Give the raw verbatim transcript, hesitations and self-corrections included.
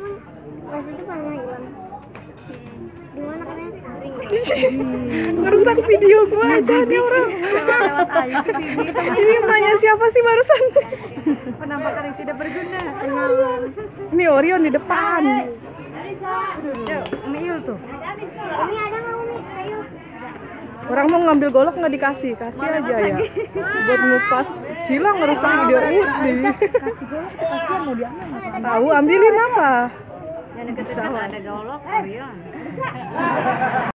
Mas itu pernah hilang. Di mana kan sering. Ngerusak video gua aja nih orang. Lewat aja sih Bibi. Ini emaknya siapa sih barusan? Penampakan yang tidak berguna. Ini Orion di depan. Yuk, Miul tuh. Ini ada nggak Umi? Ayo. Orang mau ngambil golok nggak dikasih, kasih aja ya. Buat ngupas. Cila ngerusak video Udi. Kasih golok, kasihan mau diambil nggak? Tahu ambilin apa? Yang deket-deket ada golok, Orion.